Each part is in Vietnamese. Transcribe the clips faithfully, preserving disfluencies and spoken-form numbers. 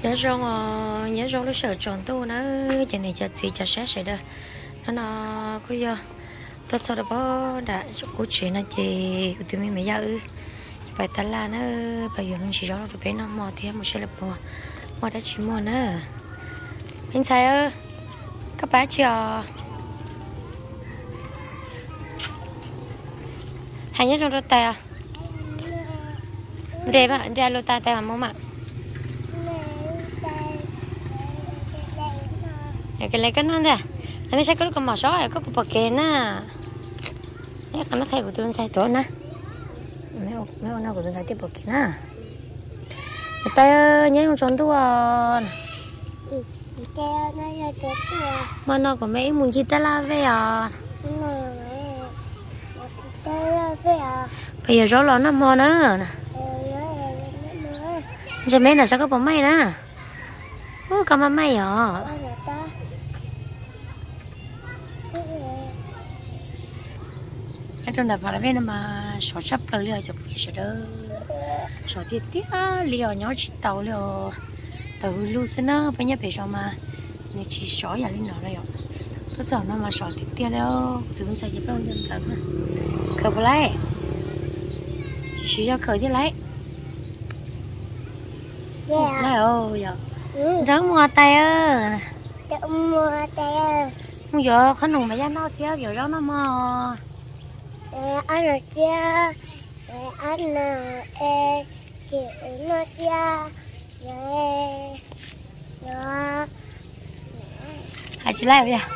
nhớ rong nhớ rong nó sợ tròn tu nó chỉ này cho gì cho sát sẽ đó nó nó có do tôi sau đó bó đã cố chuyện là chị của tụi mình mới giao ư phải ta là nó bây giờ nó chỉ đó rồi bé nó mò thêm một xe lập mò mò đã chỉ mò nữa anh sai ơ các bác chưa hay nhớ trong đó tay à đây mà đây lô tay tay mà mông ạ cái này cái nó nè anh sẽ có lúc mà sói có bọc kè nè cái nó thay của tôi sai tổ nè mấy ông mấy ông nào của tôi sai tiếp bọc kè nè người ta nhớ trong tròn tua mà nó có mấy muốn chi ta la về à bây giờ rõ lo nó mò nữa nè giờ mấy là sao có bóng may nè ô có mà may à cái trong đợt vào đây mà sọt sắp rồi liền chụp cái sọt đó sọt tiết tiết liền nhỏ chỉ tàu liền tàu lưu xin nó bây giờ phải cho mà nếu chỉ sọt giờ lên nó đây rồi tôi sợ nó mà sọt tiết tiết đâu từ bên sai giúp đâu dân tận cờ vào lấy chỉ sử cho cờ chứ lấy lấy ô giờ rớt mua tay ơ mua tay ơ giờ khánh hùng mà ra nó theo giờ đó nó mò anh ở kia anh nào e kiểu nó kia nó hãy chỉ lại bây giờ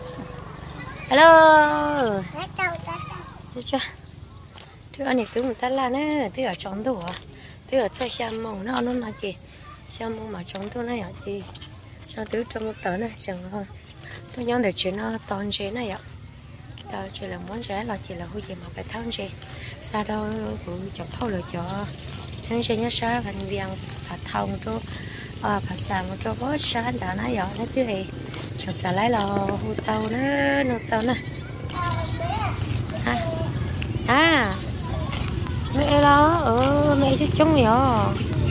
hello chưa chưa thứ anh này cứ một tay là nè thứ ở trống đồ à thứ ở chơi xem mông nó nó nói gì xem mông mà trống tôi này ở gì cho thứ trong một tờ này chẳng thôi tôi nhớ để chuyện nó toàn chế này ạ đó chỉ là món rẻ là chỉ là hôi gì mà phải tháo gì sau đó cũng chọn thâu được cho chẳng chỉ nhớ sao thành viên phải thâu cho à phải xả một cho bớt sáng đã nãy giờ nó thứ này sợ sợ lấy là hôi tàu nó nó tàu nè à à mẹ đó ờ mẹ chút chống nhỏ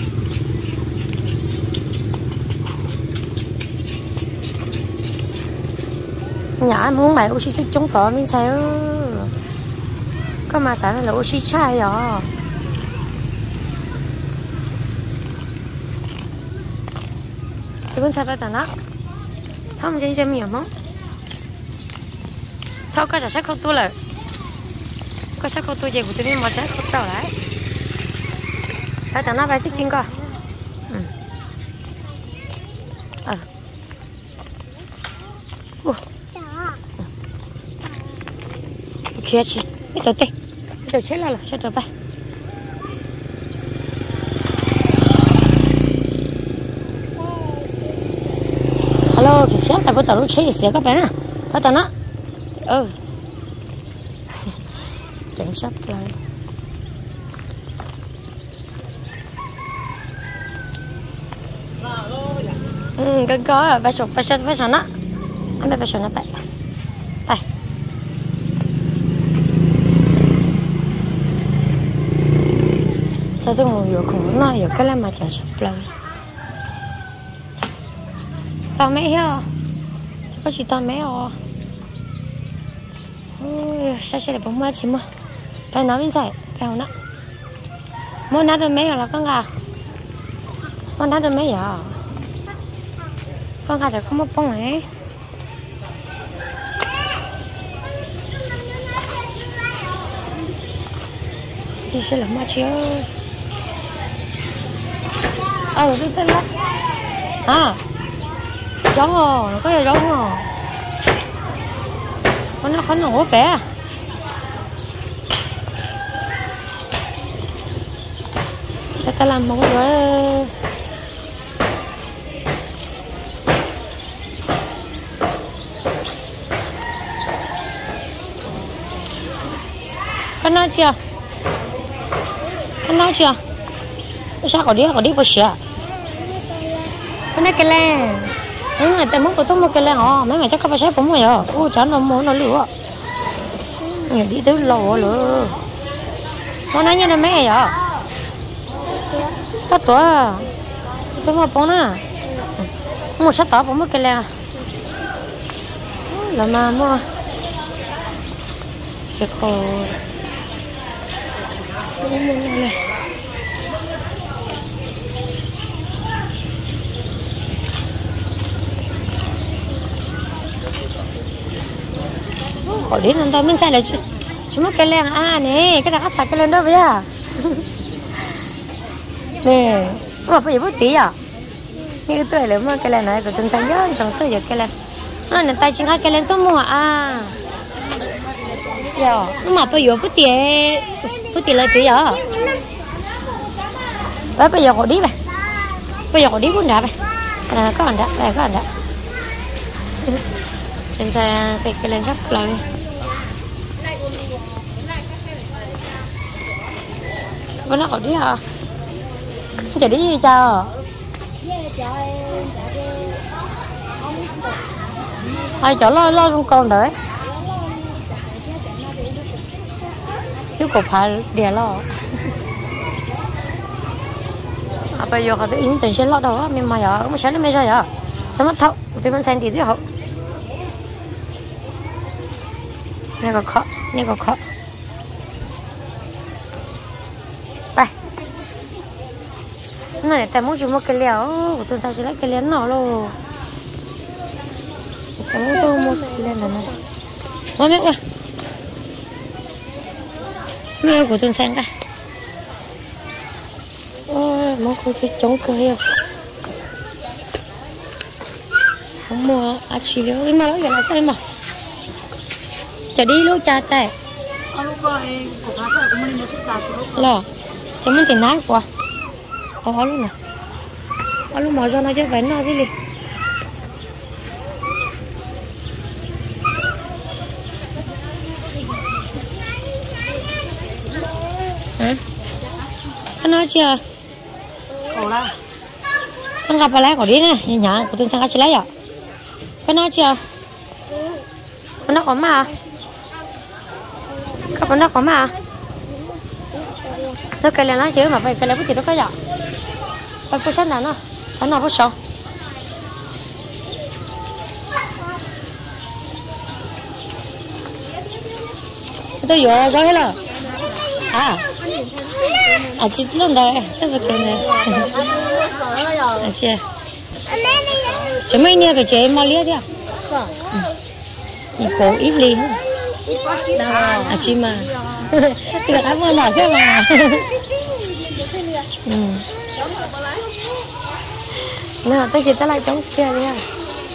nhỏ muốn mày oxy chút chống tỏ mình sao có mà sản là oxy chai rồi tôi muốn sao bây giờ nó không trên xem nhiều món thôi có sẽ không tôi là có sẽ không tôi về của tôi đi mà sẽ không tao lại phải tao nó phải thích chinh coi ừ ờ kia chị cái đầu tê cái đầu chết là là cho đầu bay alo chị chết là có tàu lúc chết thì các bé nè có tàu nó ừ cảnh sắp lại ừ cái có là ba chục ba chục ba chục nó anh ba ba chục nó bay bay sao tôi ngồi cũng nói rồi cái là mà chẳng sắp lại tao mấy hả có chỉ tao mấy hả sao sẽ là bóng mát chứ mà tao nói bên phải tao nó muốn nát được mấy hả là con gà muốn nát được mấy hả con gà thì không có bông ấy thì sẽ là mát chứ à rồi tôi tên lắm à giống rồi nó có gì giống rồi con nó khánh hổ bé sẽ ta làm một cái con nói chưa con nói chưa sao có đi có đi bao giờ con nói cái này mấy người ta muốn có tốt một cái này họ mấy người chắc có phải xếp bóng rồi à ui chả nó muốn nó lửa người đi tới lò lửa con nói như là mấy ngày vậy có tuổi chứ mà bông nè một sắp tỏ bông mất cái lẹ là mà mua sẽ khổ khỏi đến lần đó mình sai là chúng mất cái lẹ à nè cái nào có sạch cái lên đó bây giờ nè mà bây giờ bút tí à như cái tuổi lớn mà cái lẹ này của tuần sáng nhớ trong tuổi giờ cái lẹ nó là tay chính hai cái lên tôi mua à giờ mà bây giờ bút tí bút tí là tí giờ bây bây giờ họ đi vậy bây giờ họ đi cũng đã vậy à có anh đã đây có anh đã nên ra cái cái lên sắp lời bữa nó họ đi hả chạy đi gì cho ai chỗ lo lo trong con đấy chứ cổ phải đè lo à bây giờ họ tự in tiền sẽ lo đâu á mình mà giờ mà sáng nó mới ra giờ sao mất thâu thì mình xem thì thế hậu này có khó này có khóไปนั่นแหละแต่มุ่งจุ่มกันแล้วตัวสาวจะเล่นกันแล้วหนอโลแต่มุ่งจุ่มกันแล้วนะมาแม่วะแม่của tuần sang cả ôi mong cô chơi chống cười không mua à chỉ nếu mà nó giờ là sao mà chả đi luôn chả tệ lo cho mình tiền nát quá khó luôn nè khó luôn mà cho nó chơi bánh nó đi đi hả anh nói chưa khổ đó anh gặp bà lấy khỏi đi nè nhà nhà của tôi sang cái lấy à anh nói chưa anh nói có mà các bạn nó có mà nó cái này nó chứ mà phải cái này bút thì nó có gì phải bút sách nào nó nó nào bút sổ tôi vừa rồi hết rồi à à chị luôn đây sao vậy cái này à chị chị mấy nha cái chị mà liếc đi à cổ ít ly hơn à chị mà thì là cảm ơn nào thế mà ừ. Nào tôi chỉ ta lại chống kia đi ha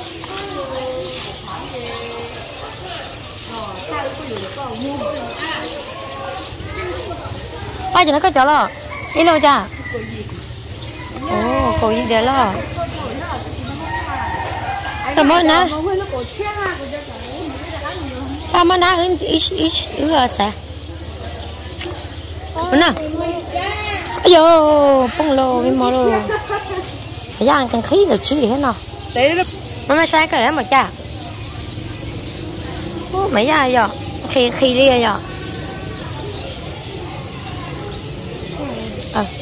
ai cho nó có chỗ lo ít lâu cha ồ cổ gì để lo tao mới nè tao mới nè ít ít ít ít là sao nào ây dô bông lô với mò lô bây giờ ăn cần khí được chứ gì hết nào nó mới sai cái đấy mà cha mấy giờ giờ khi khi đi giờ à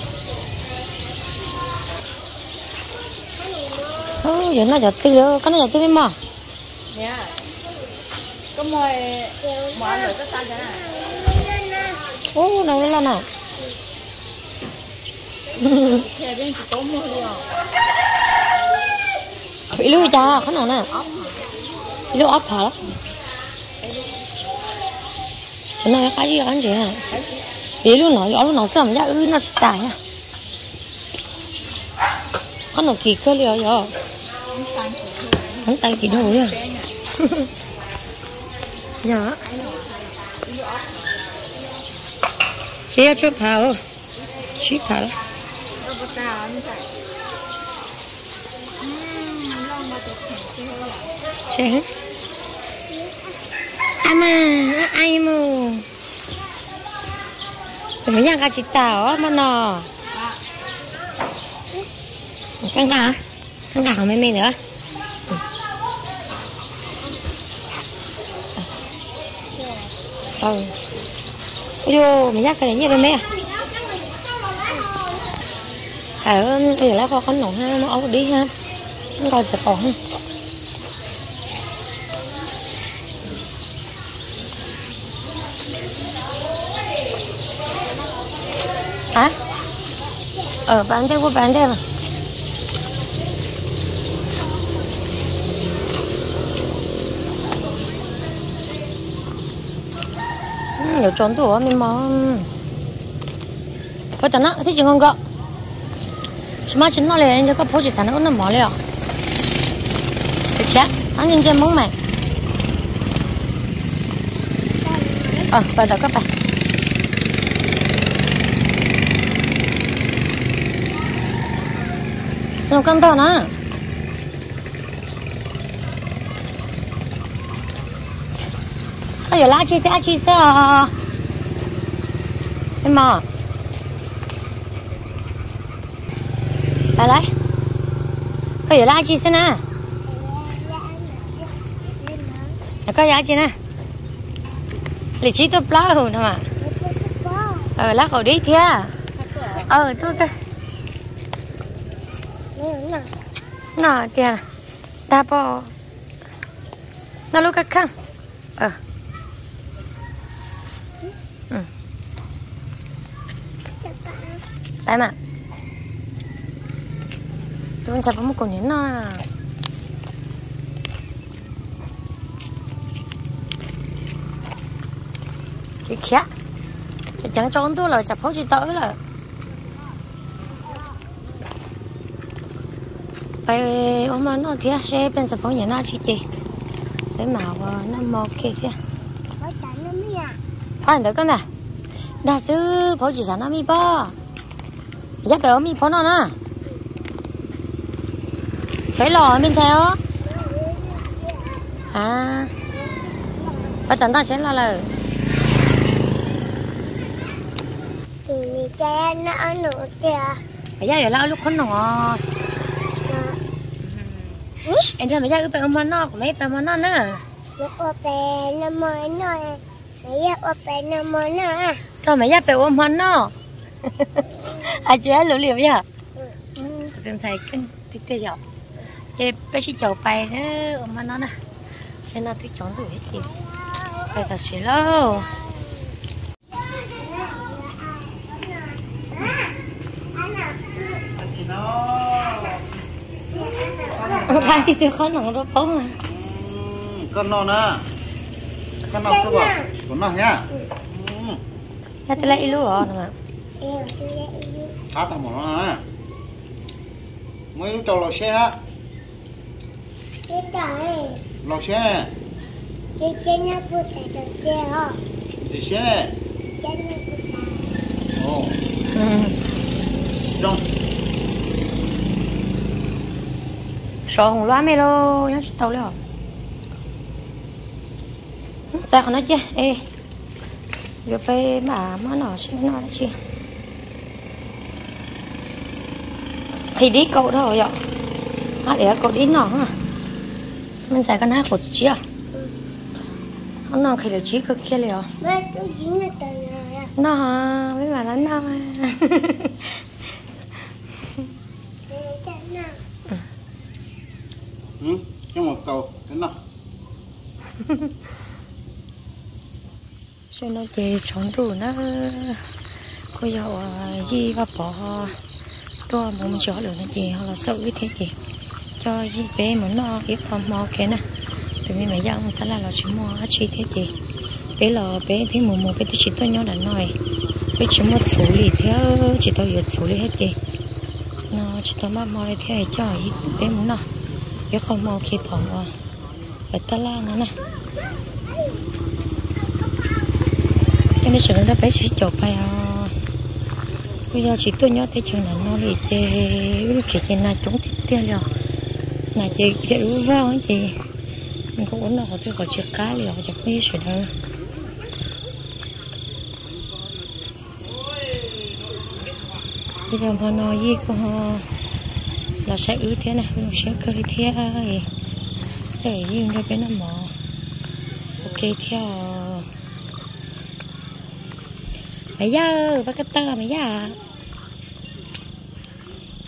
ô giờ nó giờ tư nữa cái nó giờ tư với mò có mồi mồi rồi có sao vậy nè ô nào lên nào khe bên chỉ có mồi rồi bị lưu cha khó nào nè bị lưu ốp hả đó cái này cái gì ăn gì hả bị lưu nói ở lúc nào xem ra ư nó tài à có nào kỳ cơ liệu rồi hắn tay kỳ đâu vậy dạ chị cho phao chị phao chị ama ai mu mình nhang cái chị tao mà nọ căng cả căng cả mấy mình nữa ừ ôi mình nhắc cái này như thế này cả người lá có con nổ ha nó ốc đi ha nó còn sẽ có không hả ở bán đây có bán đây mà nhiều trốn tủ mình mong có tận nó thấy chừng không gọ mà chính nó lên cho có phố chỉ sản nó nó mỏ liền được chưa anh nhìn trên móng mày ờ bây giờ các bạn nó căng to nữa bây giờ lá chi thế chi sao em mà lại lại có giờ lá chi thế nè có giá chi nè lịch chí tôi lá hồn mà ờ lá khẩu đi thia ờ tôi tôi nè tiền đa bò nó lúc các khăn ờ ừ tại mà tôi sẽ có một con nhện nó chị khía chị chẳng cho tôi là chặt pháo chị tới là vậy ông mà nó thì sẽ bên sập pháo nhện nó chị chị để màu nó màu kia kia phải được con nè đa sư pháo chị sản nó mi bò dắt được mi pháo nó nè thấy lò bên sao à bây giờ ta sẽ lo lời thì cái nó nổ kìa bây giờ giờ lao lúc con nọ em cho bây giờ cái bèo nó của mấy bèo nó nữa nó bè nó mới nó bây giờ bè nó mới nó cho mấy giờ bèo ôm hắn nó à chị ấy lũ liều bây giờ từng xài kinh tích tê dọc thì bé chỉ chậu bay đó ôm nó nè nên nó thích chọn đuổi hết kìa phải thật sự lâu Hai thì tôi khó nóng đó bóng mà con nó nè con nó sao bảo con nó nhá nhà tôi lấy luôn rồi mà khá thằng nó nè mấy lúc trâu lò xe á cái trời lò xe nè cái chân nó bự tại đầu kia hả gì xe nè chân nó bự tại ồ trong sợ hùng loa mê lô nhá tàu lên ta còn nói chứ ê giờ phải mà má nó xem nó chứ thì đi cậu thôi vậy à để cậu đi nó hả mình xài con hát của chị à nó khi được chí cực kia liền mấy cái gì nó từ rồi nó hả mấy bà đánh nó ừ trong một cầu cái nào cho nó chơi trốn tủ nó có dạo gì và bỏ tôi muốn cho được nó gì hoặc là sợ cái thế gì cho gì bé muốn nó ít còn mò cái nè từ mình mấy dạo người ta là là chỉ mò chỉ thế gì bé là bé thế mù mù bé chỉ tôi nhớ là nói bé chỉ muốn xử lý theo chỉ tôi việc xử lý hết gì nó chỉ tôi mà mò theo cho ít bé muốn nào bé không mò khi thòng vào phải ta la nữa nè cho nên sự đó bé chỉ chụp phải à bây giờ chỉ tôi nhớ thấy chuyện là nó đi chơi cái chuyện này chúng tiền rồi này chị chạy uống vào chị mình cũng uống được thì có chiếc cá liền chắc đi sửa đâu bây giờ mà nói gì của họ là sẽ ứ thế này nó sẽ cơ đi thế ai trời gì nó bên nó mỏ ok theo bây giờ bác cái tơ bây giờ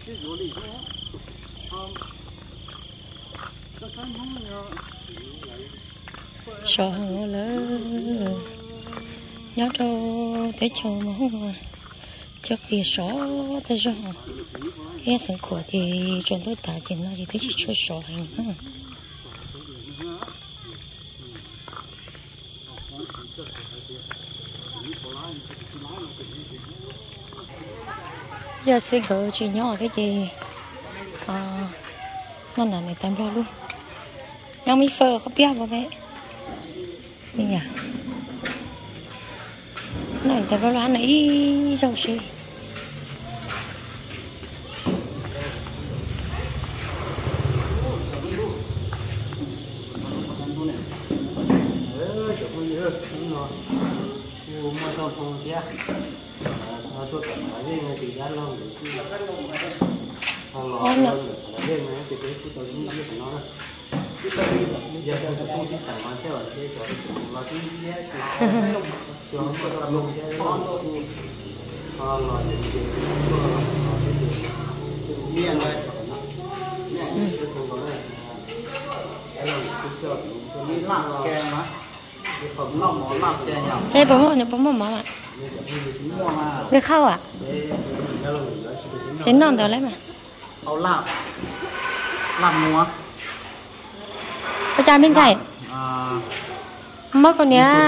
sợ lỡ nhớ cho tới chiều mà không trước khi sợ tới rồi cái sân khổ thì chuyện tôi ta chỉ nói thì chỉ cho sợ hành ha giờ sẽ gỡ chỉ nhỏ cái gì à nó là này tạm ra luôn nhau mi phơ không biết vào vậy mình à này tạm ra ăn này rau xì thế bố mẹ bố mẹ mà biết khâu à thế non đó lấy mà เอาลาบลาบงัวอาจารย์เป็นใส่อ่าเมื่อก่อนเนี้ย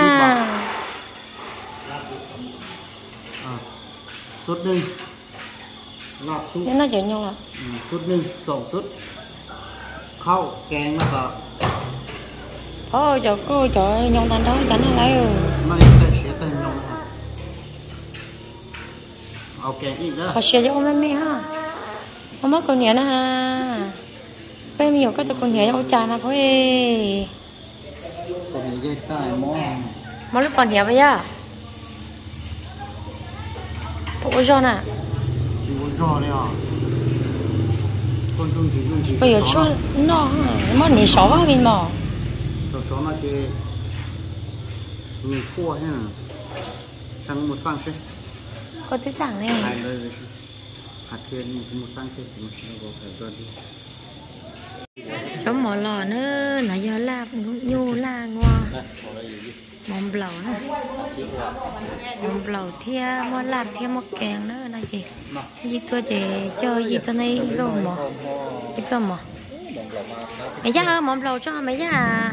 อ่าสุดหนึ่งลาบซุปนี่น่าจะยังละอืมสุดหนึ่งสองสุดข้าวแกงแล้วก็โอ้เจ้าก็เจ้ายังทันđó chẳngอะไรเออไม่แต่เสียแต่ยงครับเอาแกงอีกแล้วเขาเชียร์เยอะมากไหมฮะเมื่อก่อนเนี้ยนะฮะไม่มีอยู่ก็จะคนเนี้ยเอาจานนะพ่อเอคนนี้จะใต้หม้อมาลูกก่อนเนี้ยไปย่าพวกจอนอ่ะจิ๋วรอเลยอ่ะคนจุ่มจีจุ่มจีไปอยู่ช่วงนอกฮะมันนี่สอบว่าเป็นหมอตัวสองน่าจะมีขั้วใช่ไหมทั้งหมดสร้างใช่ก็ที่สั่งนี่ใช่เลยหาเทียนมีหมดสร้างแค่สิบแล้วก็แค่ตัวนี้ giống mỏ lò nữa là giờ la nhu la ngoa mỏng bầu nữa mỏng bầu thia mỏ lạt thia mỏ kèn nữa là gì gì tôi chỉ chơi gì tôi này rồi mỏ ít rồi mỏ mày ra ơi mỏng bầu cho mày ra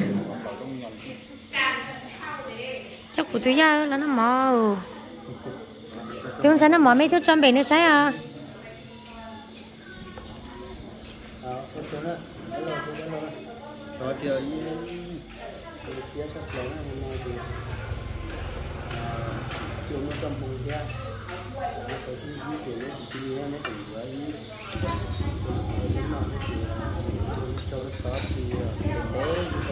chắc của tôi ra là nó mỏ tôi sẽ nó mỏ mấy thứ trăm bể nó sai à đó chờ ý phía các cháu này hôm nay thì trường nó cầm hồng theo nó có cái gì thì nó chỉ đi nó cũng với cái nào thì cho nó có thì tế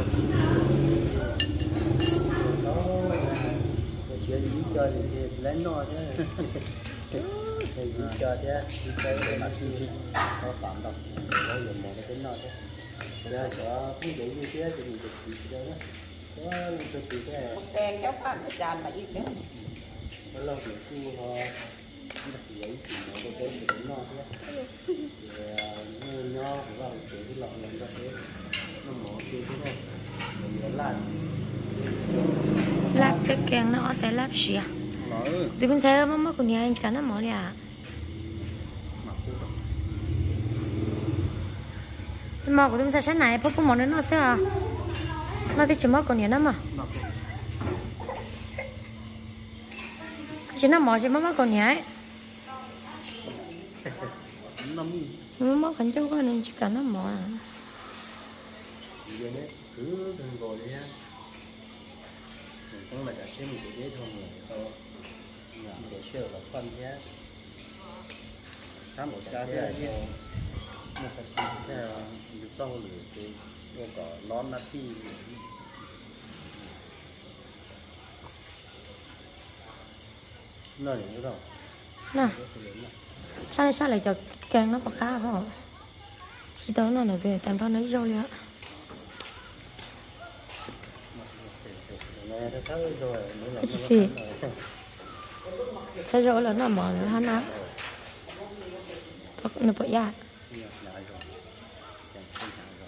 nó có chuyện gì chơi thì lấy nó thế thì gì chơi thế đi chơi để mà xin xin có phạm đồng có dùng một cái tính nó thế giờ có ví dụ như thế thì mình được gì đó có được gì thế đen kéo phạm sẽ tràn mà ít đấy nó lâu thì khu họ thì ấy thì nó có cái gì nó thế thì nó nó vào cái cái lọ này ra thế nó mỏ kia thế này mình nó làm lát cái kèn nó ở tại lát xìa tôi bên xe mà mất con nhà anh cả nó mỏ đi à mỏ của tôi sẽ sáng này bố mỏ nó sẽ à nó thì chỉ mỏ con nhà nó mà chỉ nó mỏ chỉ mỏ mỏ con nhà ấy nó mỏ con cháu con nên chỉ cả nó mỏ à giờ đấy cứ đừng gọi đi ha mình cũng là cả xem mình để thôi mà thôi để sửa là phân nhé tám một cha thế chứ nó sẽ thế là giúp cho lửa thì nó có lon là thì nó những cái đâu nè sao lại sao lại cho kèn nó có khá không chỉ tới nó là từ tạm bao lấy rau nữa cái gì thế rồi là nó mỏ nữa hắn á nó bự ya nhiều nhỏ rồi chẳng không nhỏ rồi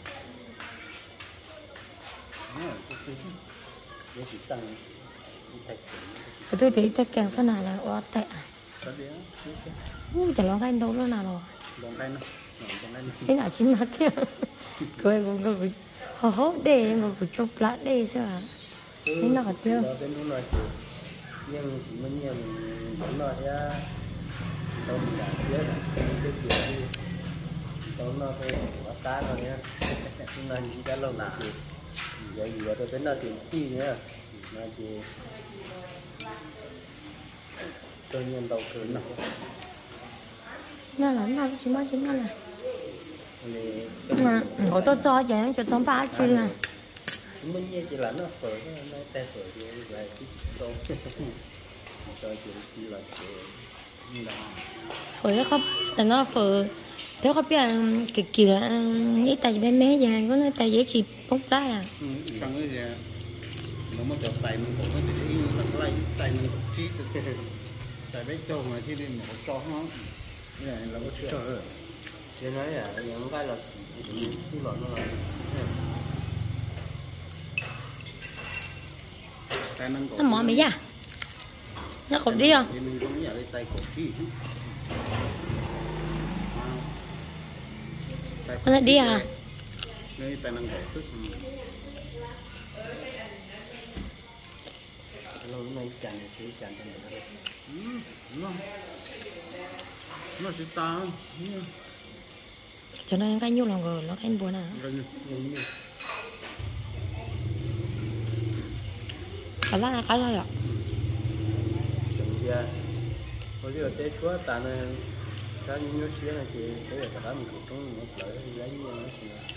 nó cái thứ nó chỉ tăng cái thạch tôi thấy tất cả sao nào là quá tệ có đĩa ui chả lo cái đâu nó nào rồi đồng đây nó đồng đây thế nào chính nó thế cười cũng cười hổ hổ để mà cũng chụp lại để sao à thế nào hả tiêu nó bên nó nói nhưng mình nhiều mình vẫn nói ra đâu mình đã biết là cái chuyện đi đâu nó thôi quá cá rồi nhá chúng ta chỉ đã lâu nào thì vậy gì rồi đến nó tiền chi nữa nó chỉ tự nhiên đầu cử nào nó là nó chỉ mới chỉ nó là thì mà họ tôi cho vậy cho tôi ba chứ là mình như chỉ là nó phở nó tay phở thì lại cái đâu cho chuyện chi là phở không là nó phở nếu không biết cái kiểu những tay bé bé vậy có cái tay dễ chỉ bốc đá à xong cái gì nó mới trở tay mình cũng có thể in thật lại tay mình cũng chi được tại biết cho mà khi đi một cho nó cái này là có chưa rồi chứ nói là những cái là cái loại nó là tay mình nó mỏ mày ra nó còn đi không thì mình cũng nhớ cái tay cổ chi nó đi à đây tay năng cổ sức lâu nay chàng thì chàng cho mình nó nó chỉ ta cho nên cái nhu lòng rồi nó cái buồn à cả là cái rồi ạ chừng ra có điều tế chúa ta nên cái như xíu này thì cái là cả mình cũng trong một lợi lấy như nó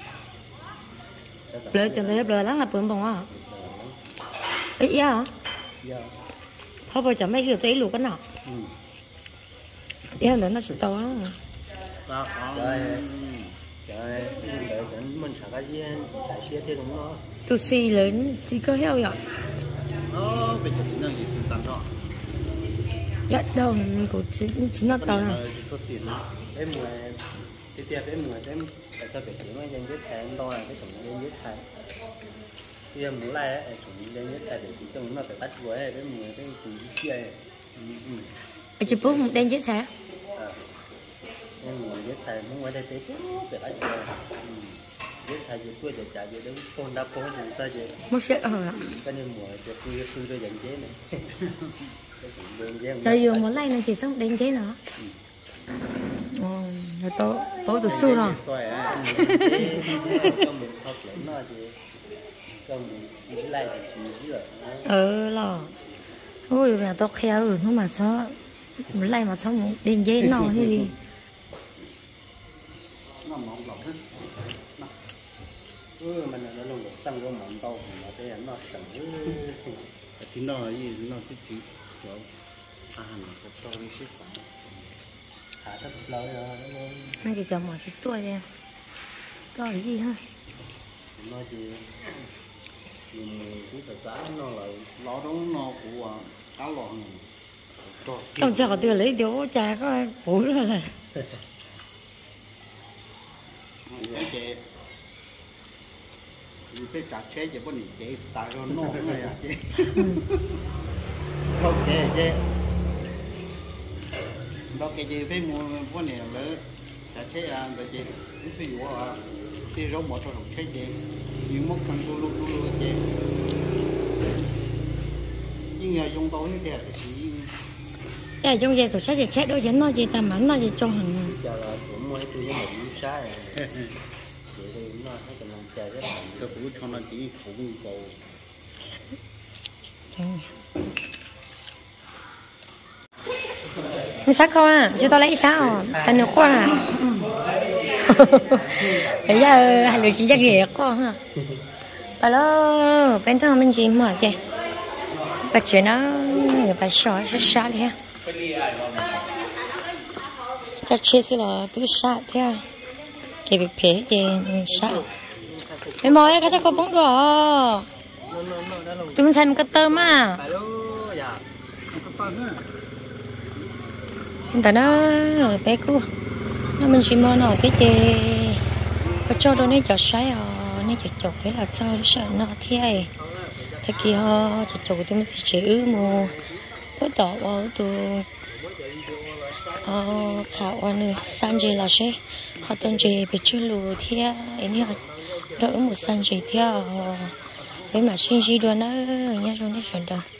thì lời cho tôi lời lắm là bướm bông à ý à thôi bây giờ mấy cái thấy luôn cái nào ý là nó sẽ to lắm trời trời để mình xả cái gì xả xe thì đúng nó tôi xì lớn xì cơ heo vậy ờ bây giờ chính là gì sự tàn đó dạ đâu của chính chính là to à em mùa tiếp theo em mùa em tại sao phải chỉ mấy dân giết thẻ đo là cái chủng dân giết thẻ khi em muốn lại ấy chủng dân giết thẻ để chỉ chủng nó phải bắt với cái mùa cái chủng kia ở chụp bút một đen chết sao em mùa giết thẻ muốn ở đây tới phải bắt với giết thẻ giết tôi để trả về đúng con đáp con gì ta vậy mất chết rồi ạ cái nên mùa cho tôi tôi tôi dành chế này cho dù muốn lấy này thì xong đen chế nữa ừ, rồi tôi tôi tôi su rồi ừ lo ôi mà tôi khéo rồi nó mà sao muốn lấy mà xong đen chế nó thì nó mỏng lỏng hết ừ mình nó luôn được xăng cái mỏng to mà cái nó sẵn chính nó là gì nó cái chỉ chỗ à nó có to đi xíu xíu thả thấp lâu rồi anh chỉ cho một chút tuổi đi to cái gì ha nó chỉ mình cứ sợ xã nó là nó đúng nó của cá lò trong chợ tôi lấy điếu trà có bún rồi là cái chế cái chả chế chỉ có nhị chế tại nó nó này à chế ok chế đó cái gì phải mua cái này là chả chế à cái chế ví dụ à thì rau một số chế chế nhưng một phần luôn luôn luôn chế nhưng mà dùng tối như thế là chỉ cái trong giờ tổ chức thì chết đôi chân nó chỉ tầm ảnh nó chỉ cho hàng giờ là cũng mới tôi với mình sai rồi vậy thì nó thấy cần làm chơi rất là cái phụ cho nó chỉ khủng cầu sắc không à cho tao lấy sao thành được quá à bây giờ hai đứa chỉ chắc ghẻ quá ha bà lo bên trong mình chỉ mở kìa bà chuyện nó bà sợ sẽ sát thế chắc chết sẽ là tự sát thế cái việc phế thì sát mấy mồi cái chắc có bóng đỏ tụi mình xem cái tơ mà hiện tại nó bé cô nó mình chỉ mua nó cái gì có cho đâu nên cho sai à nên cho chụp cái là sao sợ nó thế thật kia họ cho chụp thì mình sẽ chữ mù tôi tỏ vào tôi ờ khảo vào nữa san gì là gì họ tuần gì bị chưa lù thế anh họ đỡ một san gì thế với mà xin gì đó nữa nha rồi nó chuyển được